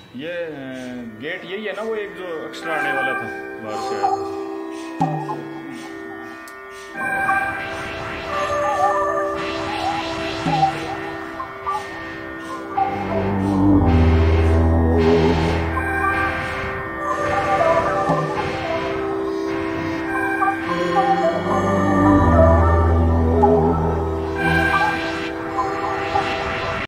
ये गेट यही है ना, वो एक जो एक्स्ट्रा आने वाला था बाहर से आया था।